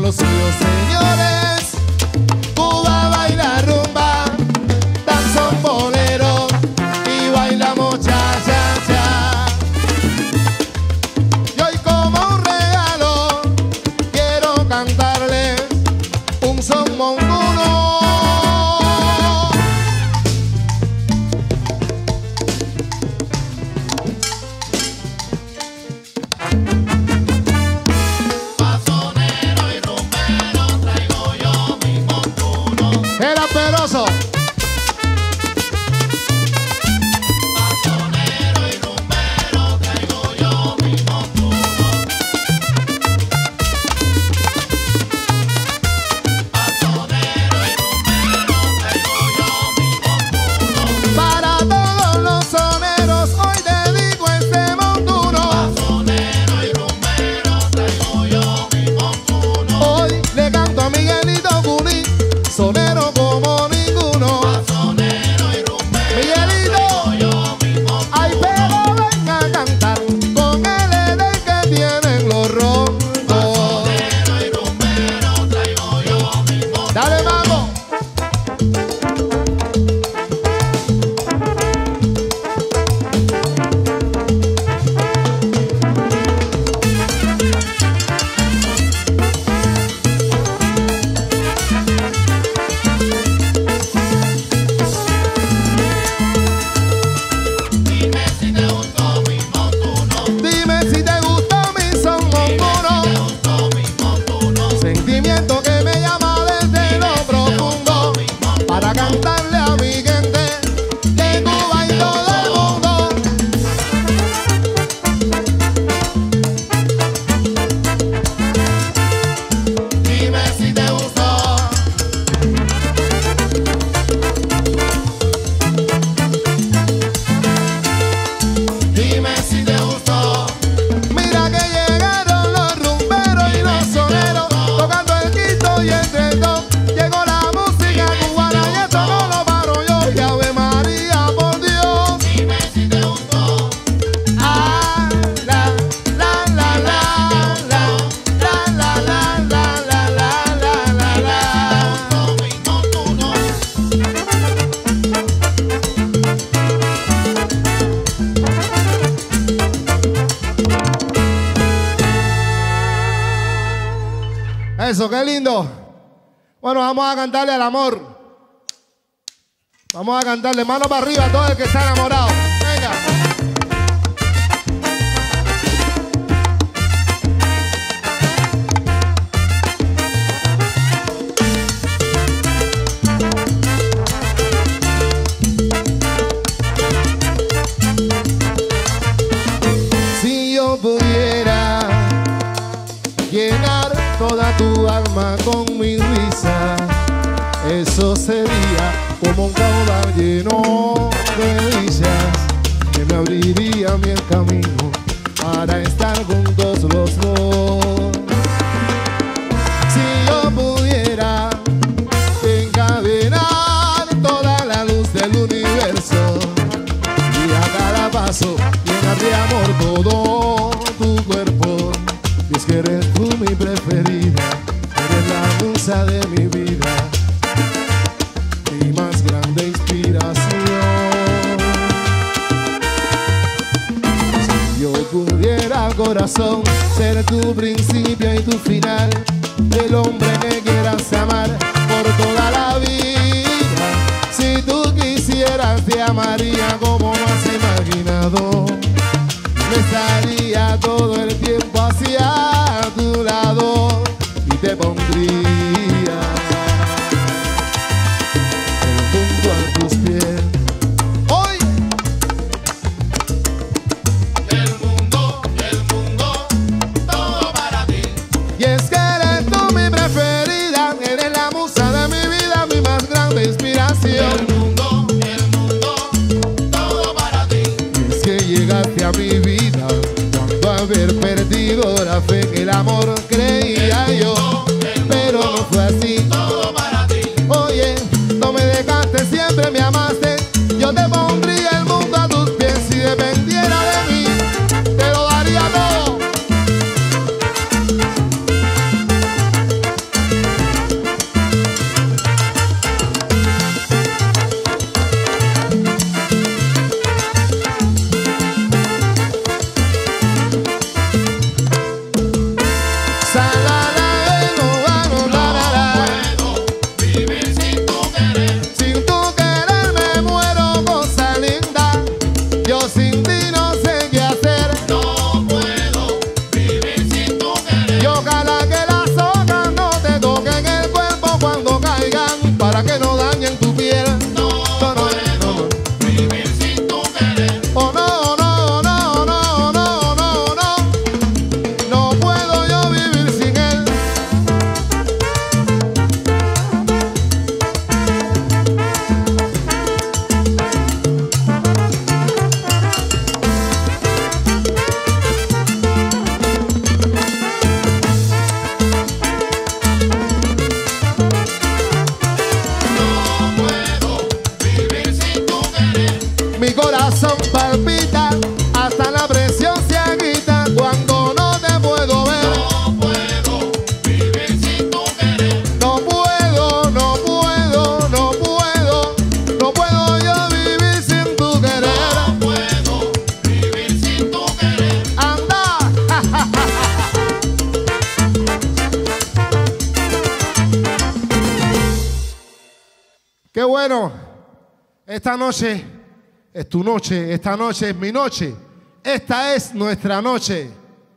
lo suyo, señores. Cuba baila rumba, danza un bolero y bailamos cha-cha-cha. Y hoy como un regalo quiero cantarles un son montuno. El asperoso. Pasonero y rumbero, traigo yo mi montuno. Pasonero y rumbero, traigo yo mi montuno. Para todos los soneros hoy dedico este montuno. Pasonero y rumbero, traigo yo mi montuno. Hoy le canto a Miguelito Cuní, sonero como ninguno. Pasonero y rumbero, Miguelito, traigo yo mi montuno. ay, pero venga a cantar con el edén que tienen los roncos. Pasonero y rumbero, traigo yo mi montuno. Dale, mambo. Dime si te gustó mi montuno. Dime si te gustó mi son montuno. Te gustó mi montuno. Sentimiento que me llama desde lo profundo para cantarle a mi gente de Cuba y todo el mundo. Dime si te gustó. Dime si te gustó. Mira que llegaron los rumberos y los soneros tocando el quito y el tretón. Llegó la música cubana y esto no lo paro yo. Y Ave María, por Dios. Dime si te gustó. Ah, la, la, la, la, la, la, la, la, la, la, la, la, la. Gustó mi montuno. Eso, qué lindo. Bueno, vamos a cantarle al amor. Vamos a cantarle mano para arriba a todo el que está enamorado. Venga. Si yo pudiera llenar toda tu alma con mi risa, eso sería como un caudal lleno de dichas que me abriría mi camino para estar juntos los dos. Si yo pudiera encadenar toda la luz del universo y a cada paso llenar de amor todo tu cuerpo, y es que eres tú mi preferida, eres la musa de mi vida, mi más grande inspiración. Si yo pudiera, corazón, ser tu principio y tu final, el hombre que quieras amar por toda la vida. Si tú quisieras, te amaría como no has imaginado. Me estaría todo el tiempo hacia tu lado y te pondría junto a tus pies. Hoy El mundo, todo para ti. y es que eres tú mi preferida, eres la musa de mi vida, mi más grande inspiración. El mundo, todo para ti. Y es que llegaste a mi vida cuando haber perdido la fe en el amor creía yo, pero no fue así. Todo para ti. Oye, no me dejaste, siempre me amaste. Yo te pondría el mundo a tus pies. Si dependiera de mí, te lo daría todo. Qué bueno. Esta noche es tu noche, esta noche es mi noche. Esta es nuestra noche.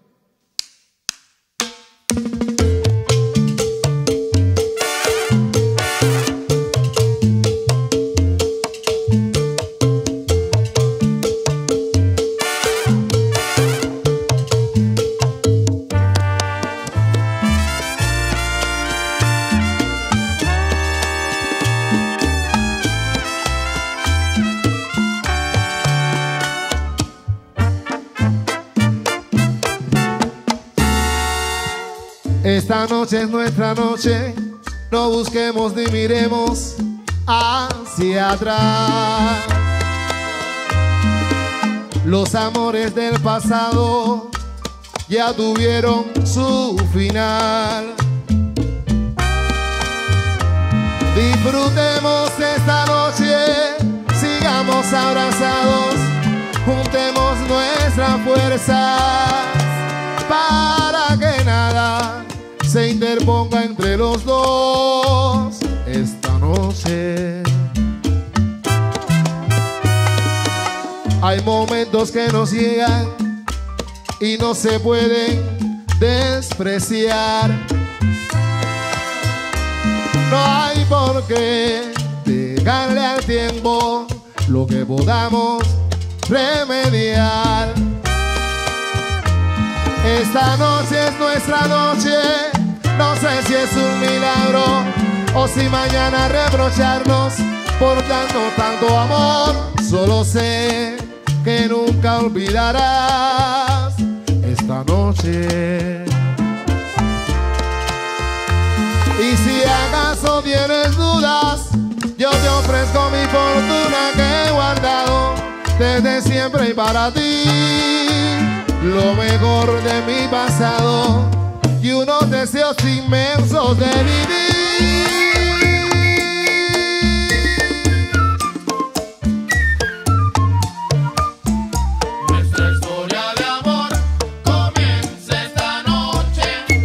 Esta noche es nuestra noche, no busquemos ni miremos hacia atrás. Los amores del pasado ya tuvieron su final. Disfrutemos esta noche, sigamos abrazados, juntemos nuestras fuerzas para que nada se interponga entre los dos esta noche. Hay momentos que nos llegan y no se pueden despreciar. No hay por qué pegarle al tiempo lo que podamos remediar. Esta noche es nuestra noche. No sé si es un milagro o si mañana reprocharnos por tanto amor. Solo sé que nunca olvidarás esta noche. Y si acaso tienes dudas, yo te ofrezco mi fortuna que he guardado desde siempre y para ti. Lo mejor de mi pasado y unos deseos inmensos de vivir. Nuestra historia de amor comienza esta noche.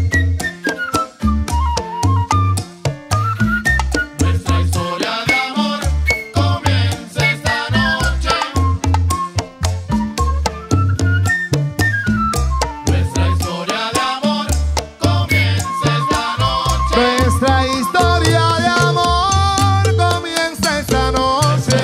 Nuestra historia de amor comienza esta noche. Nuestra historia de amor comienza esta noche. Nuestra historia de amor comienza esta noche.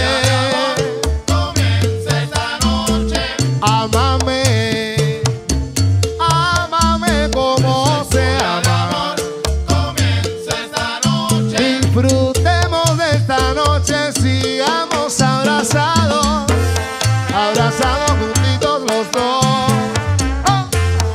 Comienza esta noche. Ámame, ámame como se ama. Comienza esta noche. Disfrutemos de esta noche, sigamos abrazados, abrazados juntitos los dos. ¡Oh!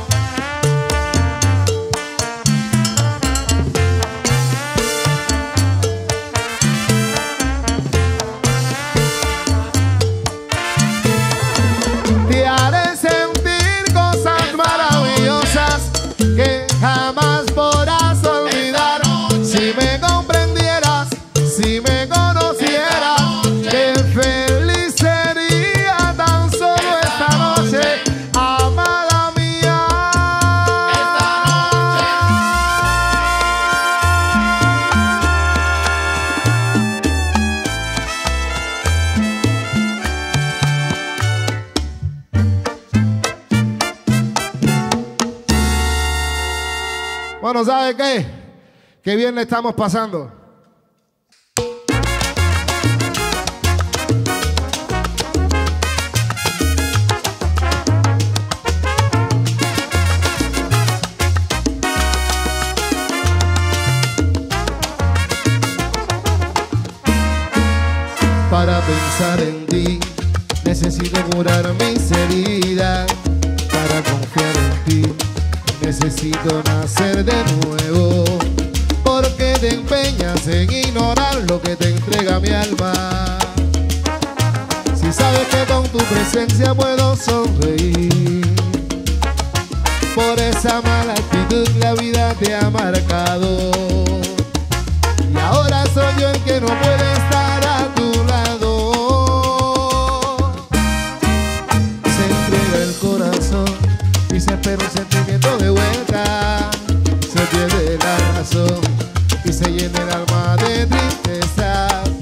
Te haré sentir cosas maravillosas que jamás podrás olvidar. Si me comprendieras, si me conocieras, qué feliz sería tan solo esta noche, amada mía. Bueno, ¿sabe qué? Qué bien le estamos pasando. Para pensar en ti necesito curar mis heridas. Para confiar en ti necesito nacer de nuevo. Porque te empeñas en ignorar lo que te entrega mi alma. Si sabes que con tu presencia puedo sonreír, por esa mala actitud la vida te ha marcado. Y ahora soy yo el que no puede estar a tu lado. Se entrega el corazón y se espera un sentimiento de vuelta. Se pierde la razón y se llena el alma de tristeza.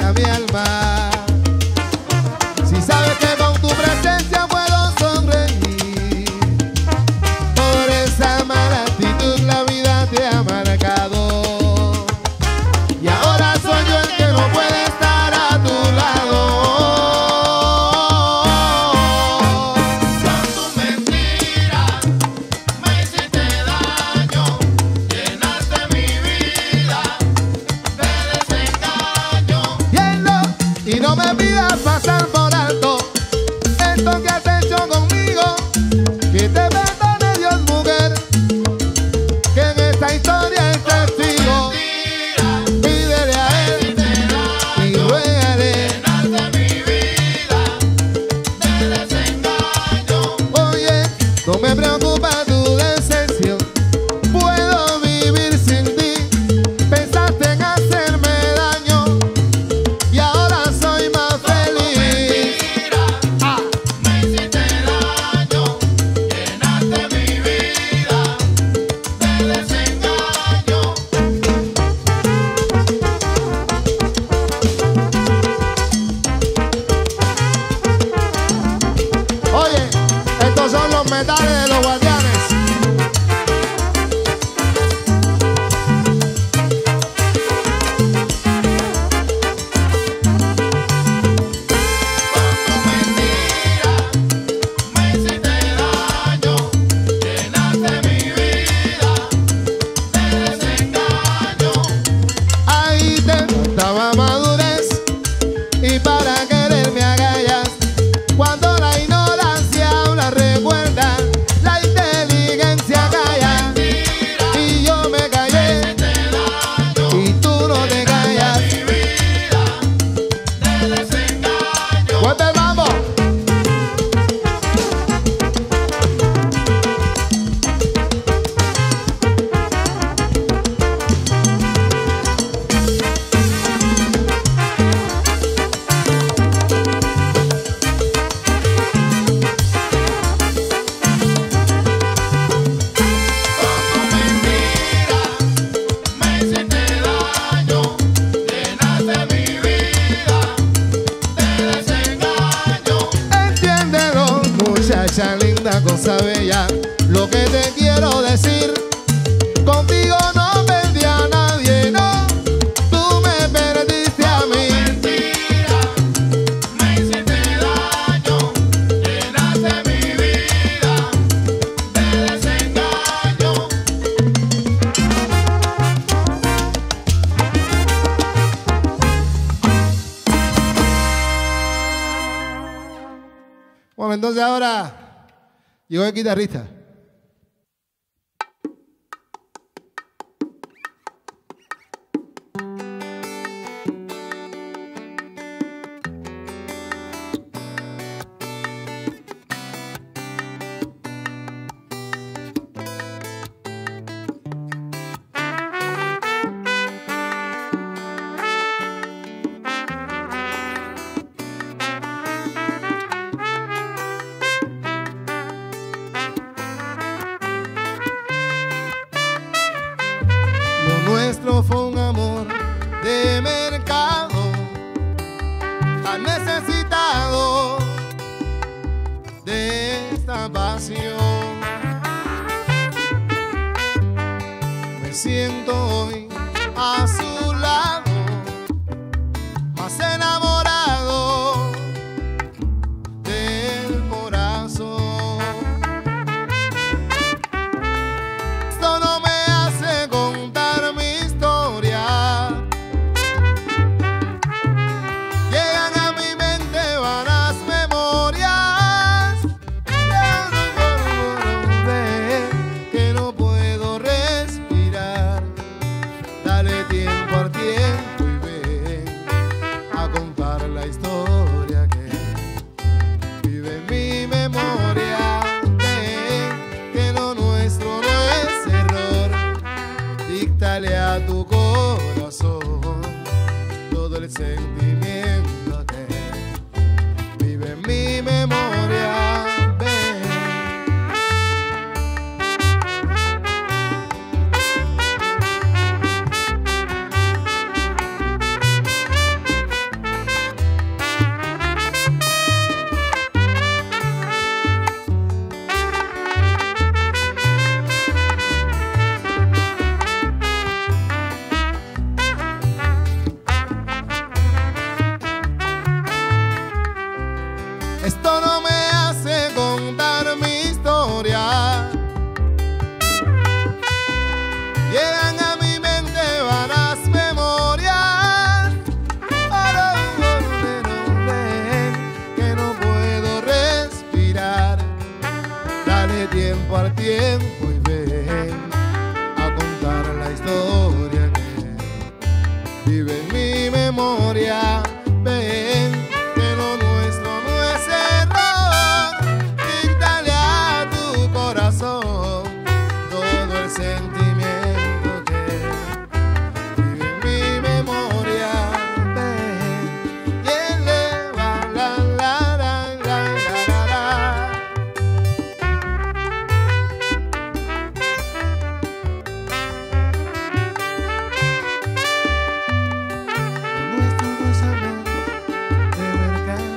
a mi alma. Si sabes que con tu presencia puedo sonreír, por esa mala actitud la vida te ha marcado. Y ahora soy yo el que no puede estar a tu lado. Con tu mentira me hiciste daño, llenaste mi vida de desengaño. Y no me pidas pasar por alto esto que has hecho conmigo. Que te perdone Dios, mujer, que en esta historia es testigo. Pídele a él y ruégale. Llenaste mi vida de desengaño. Oye, no me preocupa tu decepción, puedo vivir sin ti. Pensaste en hacerme daño y ahora soy más feliz. Mentira, me hiciste daño, llenaste mi vida de desengaño. Oye, estos son los metales de los guardianes. Con tu mentira me hiciste daño, llenaste mi vida de desengaño. Ahí te faltaba madurez y para quererme agallas. Cuando la ignorancia habla recuerda, la inteligencia calla. Y yo me callé y tú no te callas. Mi vida de desengaño. ¡Vuelve el mambo! Con tu mentira me hiciste daño, llenaste mi vida de desengaño. Entiéndelo, muchacha linda, cosa bella, lo que te quiero decir. Contigo no perdí a nadie, no, tú me perdiste a mí. Mentira, me hiciste daño, llenaste mi vida de desengaño. Bueno, entonces ahora llegó el guitarrista. Lo nuestro fue un amor de mercado, tan necesitado de esta pasión. Me siento hoy a su lado, más enamorado del corazón. Esto no me hace contar mi historia. Llegan a mi mente vanas memorias. Ya no puedo ver que no puedo respirar. Dale tiempo al tiempo y ven a contar la historia que vive en mi memoria. Ven que lo nuestro no es error. Díctale a tu corazón todo el sentimiento que vive en mi memoria. Ven. tomar tiempo y ven a contar la historia que vive en mi memoria. Ven que lo nuestro no es error. Díctale a tu corazón todo el sentimiento que vive en mi memoria. Ven y eleva la la la la la la. Lo nuestro no es amor de mercado.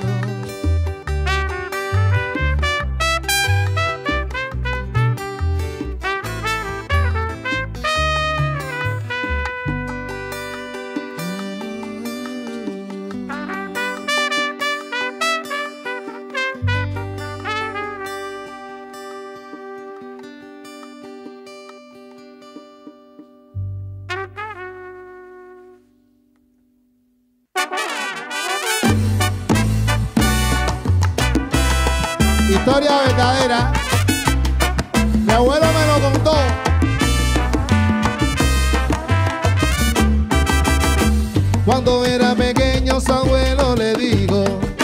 Historia verdadera, mi abuelo me lo contó. Cuando era pequeño su abuelo le dijo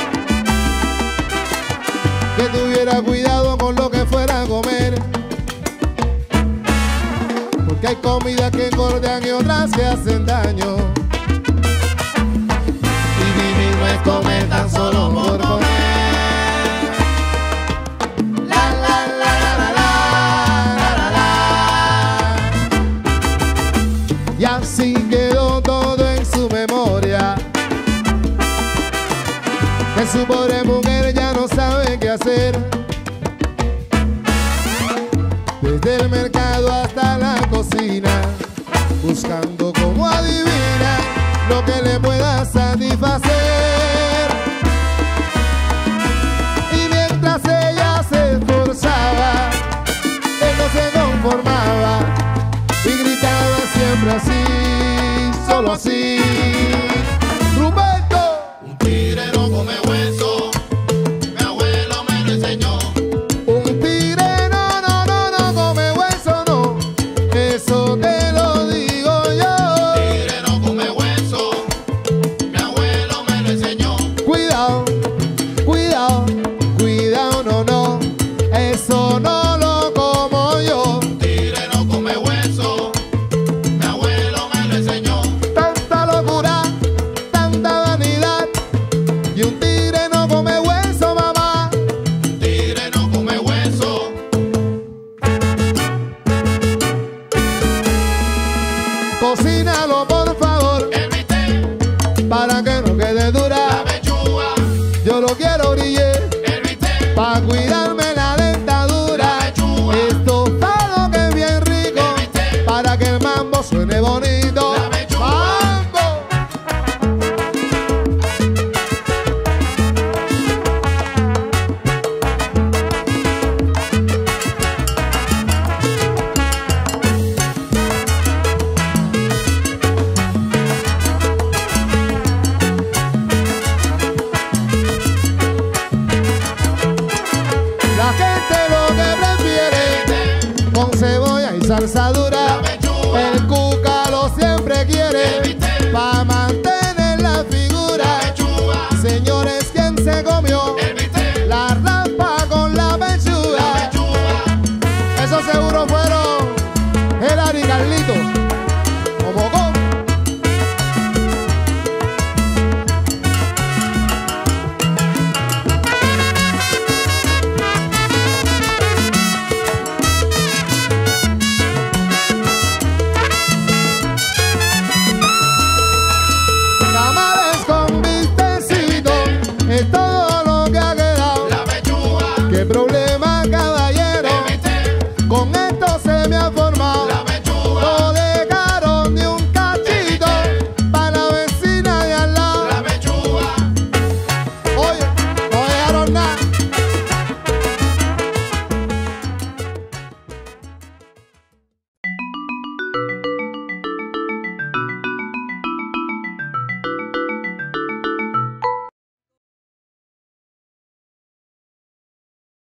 que tuviera cuidado con lo que fuera a comer, porque hay comidas que engordan y otras que hacen daño, y vivir no es comer tan solo por comer. Y así quedó todo en su memoria, que su pobre mujer ya no sabe qué hacer. Desde el mercado hasta la cocina, buscando como adivina lo que le pueda satisfacer. Y mientras ella se esforzaba, él no se conformaba y gritaba siempre así, solo así. Roberto. Un tigre no come hueso, mi abuelo me lo enseñó. Un tigre no come hueso, no, eso te lo digo yo. Tigre no come hueso, mi abuelo me lo enseñó. Cuidado, cuidado, cuidado, no, eso no lo como yo. Tigre no come hueso, mi abuelo me lo enseñó. Tanta locura, tanta vanidad, y un tigre no come hueso, mamá. Tigre no come hueso, Cocínalo por favor, el bistec, para que no quede la dura. pechuga, Yo lo quiero briller, el bistec, para cuidarme la dentadura. Estofado que es bien rico, para que el mambo suene bonito. La pechuga. ¡Mambo! La gente lo que prefiere, con cebolla y salsa dura.